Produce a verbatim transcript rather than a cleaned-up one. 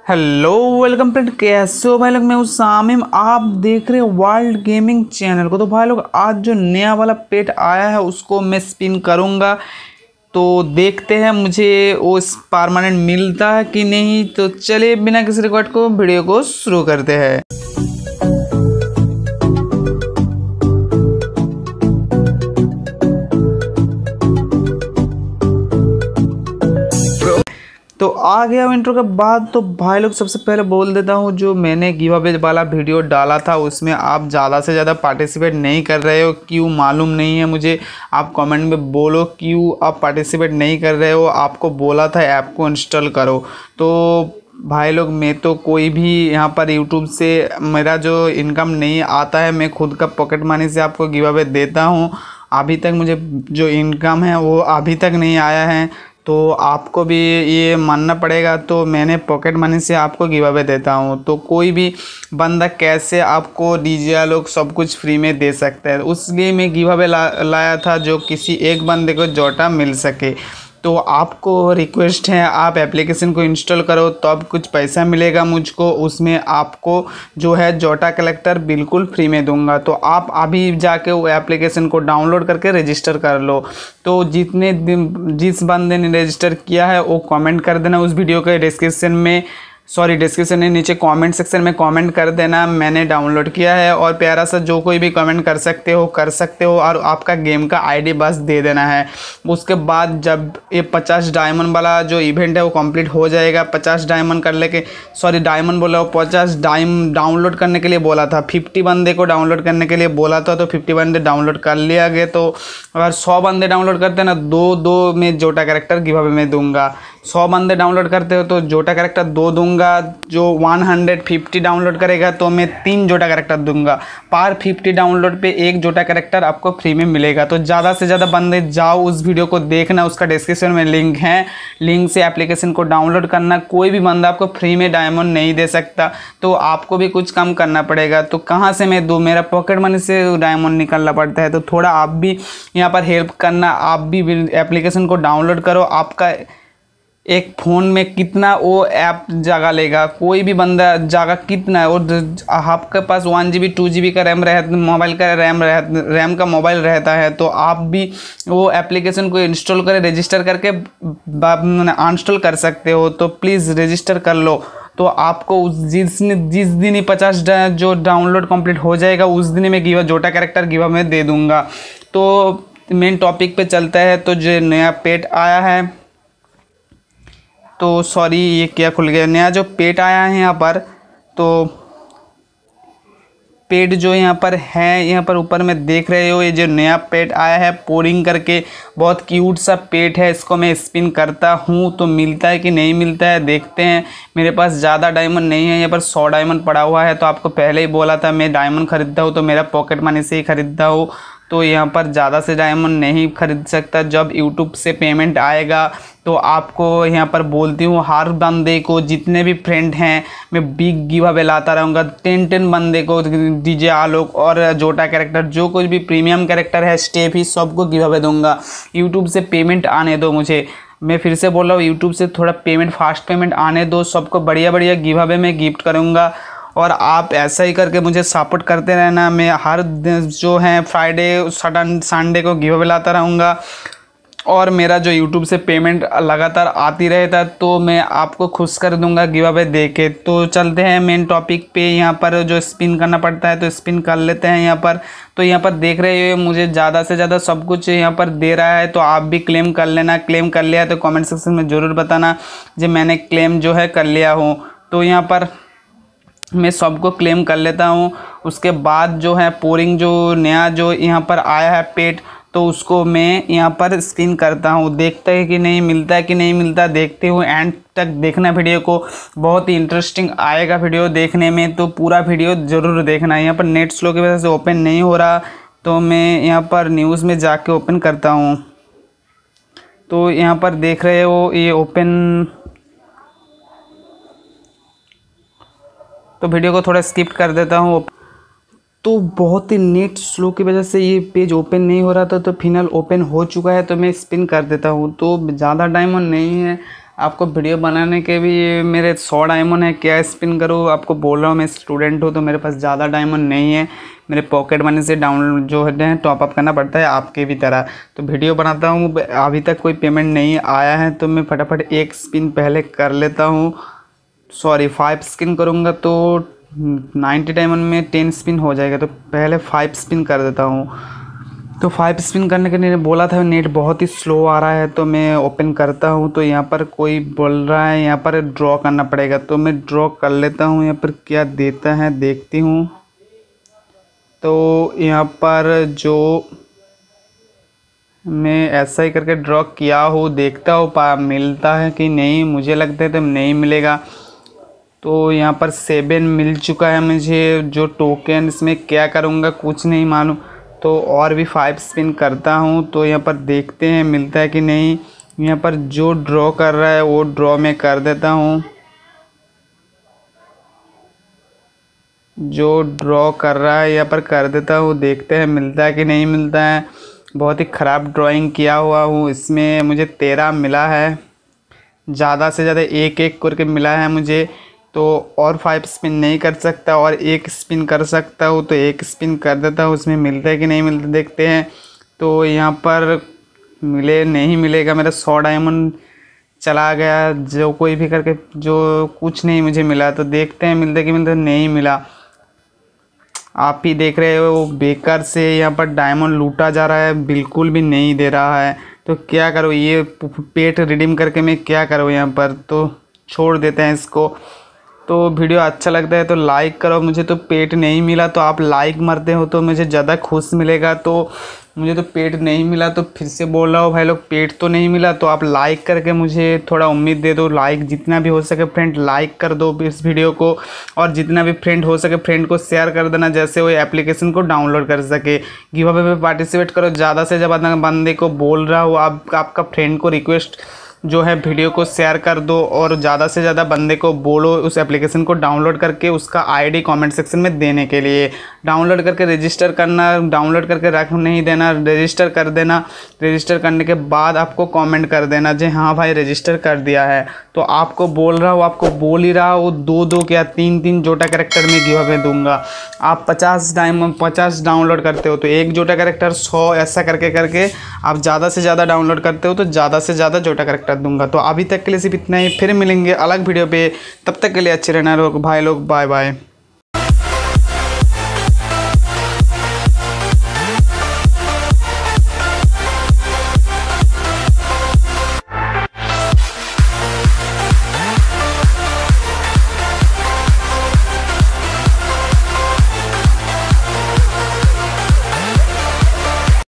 Hello welcome friend, कैसे हो भाई लोग। मैं हूं सामिम, आप देख रहे हो वर्ल्ड गेमिंग चैनल को। तो भाई लोग आज जो नया वाला पेट आया है उसको मैं स्पिन करूंगा, तो देखते हैं मुझे वो परमानेंट मिलता है कि नहीं। तो चलिए बिना किसी रिकॉर्ड को वीडियो को शुरू करते हैं। तो आ गया इंट्रो के बाद। तो भाई लोग सबसे पहले बोल देता हूँ, जो मैंने गिव अवे वाला वीडियो डाला था उसमें आप ज़्यादा से ज़्यादा पार्टिसिपेट नहीं कर रहे हो, क्यों मालूम नहीं है मुझे। आप कमेंट में बोलो क्यों आप पार्टिसिपेट नहीं कर रहे हो। आपको बोला था ऐप को इंस्टॉल करो। तो भाई लोग मैं तो कोई भी यहाँ पर यूट्यूब से मेरा जो इनकम नहीं आता है, मैं खुद का पॉकेट मनी से आपको गिव अवे देता हूँ। अभी तक मुझे जो इनकम है वो अभी तक नहीं आया है, तो आपको भी ये मानना पड़ेगा। तो मैंने पॉकेट मनी से आपको गिव अवे देता हूँ। तो कोई भी बंदा कैसे आपको डीजे लोग सब कुछ फ्री में दे सकता है, उसलिए मैं गिव अवे ला, लाया था जो किसी एक बंदे को जोटा मिल सके। तो आपको रिक्वेस्ट है, आप एप्लीकेशन को इंस्टॉल करो तो अब कुछ पैसा मिलेगा मुझको। उसमें आपको जो है जोटा कलेक्टर बिल्कुल फ्री में दूंगा। तो आप अभी जाके वो एप्लीकेशन को डाउनलोड करके रजिस्टर कर लो। तो जितने दिन जिस बंदे ने रजिस्टर किया है वो कमेंट कर देना उस वीडियो के डिस्क्रिप्शन में, सॉरी डिस्क्रिप्शन में नीचे कमेंट सेक्शन में कमेंट कर देना मैंने डाउनलोड किया है। और प्यारा सा जो कोई भी कमेंट कर सकते हो कर सकते हो और आपका गेम का आईडी बस दे देना है। उसके बाद जब ये पचास डायमंड वाला जो इवेंट है वो कंप्लीट हो जाएगा, पचास डायमंड कर लेके, सॉरी डायमंड बोला वो पचास डायम डाउनलोड करने के लिए बोला था, फिफ्टी बंदे को डाउनलोड करने के लिए बोला था। तो फिफ्टी बंदे डाउनलोड कर लिया गया। तो अगर सौ बंदे डाउनलोड करते हैं ना, दो दो में जोटा कैरेक्टर गिव अवे में दूंगा। सौ बंदे डाउनलोड करते हो तो जोटा कैरेक्टर दो दूंगा। जो एक सौ पचास डाउनलोड करेगा तो मैं तीन जोटा कैरेक्टर दूंगा। पर पचास डाउनलोड पे एक जोटा कैरेक्टर आपको फ्री में मिलेगा। तो ज़्यादा से ज़्यादा बंदे जाओ उस वीडियो को देखना, उसका डिस्क्रिप्शन में लिंक है, लिंक से एप्लीकेशन को डाउनलोड करना। कोई भी बंदा आपको फ्री में डायमंड नहीं दे सकता, तो आपको भी कुछ कम करना पड़ेगा। तो कहाँ से मैं दूँ, मेरा पॉकेट मनी से डायमंड निकालना पड़ता है। तो थोड़ा आप भी यहाँ पर हेल्प करना, आप भी एप्लीकेशन को डाउनलोड करो। आपका एक फ़ोन में कितना वो ऐप जगह लेगा, कोई भी बंदा जगह कितना है। और आपके पास one G B two G B का रैम रह मोबाइल का रैम रह रैम का मोबाइल रहता है, तो आप भी वो एप्लीकेशन को इंस्टॉल करें, रजिस्टर करके अनइंस्टॉल कर सकते हो। तो प्लीज़ रजिस्टर कर लो। तो आपको उस जिस जिस दिन ही पचास जो डाउनलोड कंप्लीट हो जाएगा उस दिन ही मैं गिवा जोटा कैरेक्टर गिवा में दे दूँगा। तो मेन टॉपिक पे चलता है। तो जो नया पेट आया है, तो सॉरी ये क्या खुल गया, नया जो पेट आया है यहाँ पर, तो पेट जो यहाँ पर है, यहाँ पर ऊपर में देख रहे हो ये जो नया पेट आया है पोरिंग करके, बहुत क्यूट सा पेट है। इसको मैं स्पिन करता हूँ तो मिलता है कि नहीं मिलता है, देखते हैं। मेरे पास ज़्यादा डायमंड नहीं है, यहाँ पर सौ डायमंड पड़ा हुआ है। तो आपको पहले ही बोला था मैं डायमंड खरीदता हूँ तो मेरा पॉकेट मनी से ही खरीदता हूँ। तो यहाँ पर ज़्यादा से डायमंड नहीं खरीद सकता। जब यूट्यूब से पेमेंट आएगा तो आपको यहाँ पर बोलती हूँ, हर बंदे को जितने भी फ्रेंड हैं मैं बिग गिव अवे लाता रहूँगा। टेन टेन बंदे को डीजे आलोक और जोटा कैरेक्टर, जो कुछ भी प्रीमियम कैरेक्टर है, स्टेप ही सबको गिव अवे दूँगा। यूट्यूब से पेमेंट आने दो मुझे, मैं फिर से बोल रहा हूँ, यूट्यूब से थोड़ा पेमेंट फास्ट पेमेंट आने दो। सबको बढ़िया बढ़िया गिव अवे में गिफ्ट करूँगा और आप ऐसा ही करके मुझे सपोर्ट करते रहना। मैं हर दिन जो है फ्राइडे संडे को गिव अवे लाता रहूँगा और मेरा जो यूट्यूब से पेमेंट लगातार आती रहता तो मैं आपको खुश कर दूंगा गिव अवे दे के। तो चलते हैं मेन टॉपिक पे। यहाँ पर जो स्पिन करना पड़ता है तो स्पिन कर लेते हैं यहाँ पर। तो यहाँ पर देख रहे हो मुझे ज़्यादा से ज़्यादा सब कुछ यहाँ पर दे रहा है, तो आप भी क्लेम कर लेना। क्लेम कर लिया तो कमेंट सेक्शन में ज़रूर बताना जो मैंने क्लेम जो है कर लिया हूँ। तो यहाँ पर मैं सबको क्लेम कर लेता हूँ। उसके बाद जो है पोरिंग जो नया जो यहाँ पर आया है पेट, तो उसको मैं यहाँ पर स्पिन करता हूँ। देखते हैं कि नहीं मिलता है कि नहीं मिलता, देखते हुए एंड तक देखना वीडियो को, बहुत ही इंटरेस्टिंग आएगा वीडियो देखने में। तो पूरा वीडियो ज़रूर देखना। यहाँ पर नेट स्लो की वजह से ओपन नहीं हो रहा, तो मैं यहाँ पर न्यूज़ में जाके ओपन करता हूँ। तो यहाँ पर देख रहे हो ये ओपन, तो वीडियो को थोड़ा स्किप कर देता हूँ। तो बहुत ही नेट स्लो की वजह से ये पेज ओपन नहीं हो रहा था, तो फिलहाल ओपन हो चुका है। तो मैं स्पिन कर देता हूँ। तो ज़्यादा डायमंड नहीं है, आपको वीडियो बनाने के भी मेरे सौ डायमंड है, क्या स्पिन करूँ? आपको बोल रहा हूँ मैं स्टूडेंट हूँ तो मेरे पास ज़्यादा डायमंड नहीं है, मेरे पॉकेट मनी से डाउनलोड जो है टॉपअप करना पड़ता है आपके भी तरह। तो वीडियो बनाता हूँ, अभी तक कोई पेमेंट नहीं आया है तो मैं फटाफट एक स्पिन पहले कर लेता हूँ। सॉरी फाइव स्पिन करूँगा तो नाइन्टी डायमंड में टेन स्पिन हो जाएगा, तो पहले फाइव स्पिन कर देता हूँ। तो फाइव स्पिन करने के लिए बोला था, नेट बहुत ही स्लो आ रहा है तो मैं ओपन करता हूँ। तो यहाँ पर कोई बोल रहा है यहाँ पर ड्रॉ करना पड़ेगा, तो मैं ड्रॉ कर लेता हूँ। यहाँ पर क्या देता है देखती हूँ। तो यहाँ पर जो मैं ऐसा ही करके ड्रॉ किया हूँ, देखता हूँ पा मिलता है कि नहीं। मुझे लगता है तो नहीं मिलेगा। तो यहाँ पर सेवन मिल चुका है मुझे जो टोकन, इसमें क्या करूँगा कुछ नहीं मालूम। तो और भी फाइव स्पिन करता हूँ तो यहाँ पर देखते हैं मिलता है कि नहीं। यहाँ पर जो ड्रॉ कर रहा है वो ड्रॉ में कर देता हूँ, जो ड्रॉ कर रहा है यहाँ पर कर देता हूँ। देखते हैं मिलता है कि नहीं मिलता है। बहुत ही ख़राब ड्राइंग किया हुआ हूँ, इसमें मुझे तेरह मिला है, ज़्यादा से ज़्यादा एक एक करके मिला है मुझे। तो और फाइव स्पिन नहीं कर सकता और एक स्पिन कर सकता हूँ, तो एक स्पिन कर देता हूँ। उसमें मिलता है कि नहीं मिलता देखते हैं। तो यहाँ पर मिले नहीं मिलेगा, मेरा सौ डायमंड चला गया जो कोई भी करके, जो कुछ नहीं मुझे मिला। तो देखते हैं मिलता है कि मिलता नहीं मिला। आप ही देख रहे हो बेकार से यहाँ पर डायमंड लूटा जा रहा है, बिल्कुल भी नहीं दे रहा है। तो क्या करो, ये पेट रिडीम करके मैं क्या करूँ यहाँ पर, तो छोड़ देते हैं इसको। तो वीडियो अच्छा लगता है तो लाइक करो। मुझे तो पेट नहीं मिला, तो आप लाइक मरते हो तो मुझे ज़्यादा खुश मिलेगा। तो मुझे तो पेट नहीं मिला, तो फिर से बोल रहा हूँ भाई लोग पेट तो नहीं मिला, तो आप लाइक करके मुझे थोड़ा उम्मीद दे दो। लाइक जितना भी हो सके फ्रेंड लाइक कर दो इस वीडियो को, और जितना भी फ्रेंड हो सके फ्रेंड को शेयर कर देना, जैसे वो एप्लीकेशन को डाउनलोड कर सके। गिव अवे में पार्टिसिपेट करो, ज़्यादा से ज़्यादा बंदे को बोल रहा हूँ। आप आपका फ्रेंड को रिक्वेस्ट जो है वीडियो को शेयर कर दो, और ज़्यादा से ज़्यादा बंदे को बोलो उस एप्लीकेशन को डाउनलोड करके उसका आईडी कमेंट सेक्शन में देने के लिए। डाउनलोड करके रजिस्टर करना, डाउनलोड करके रख नहीं देना, रजिस्टर कर देना। रजिस्टर करने के बाद आपको कमेंट कर देना जी हाँ भाई रजिस्टर कर दिया है। तो आपको बोल रहा हूँ, आपको बोल ही रहा हूँ, दो दो क्या तीन तीन जोटा कैरेक्टर में गिव अवे दूंगा। आप पचास डायमंड पचास डाउनलोड करते हो तो एक जोटा कैरेक्टर, सौ ऐसा करके करके आप ज़्यादा से ज़्यादा डाउनलोड करते हो तो ज़्यादा से ज़्यादा जोटा कैरेक्टर दूंगा। तो अभी तक के लिए सिर्फ इतना ही, फिर मिलेंगे अलग वीडियो पे। तब तक के लिए अच्छे रहना लोग भाई लोग, बाय बाय।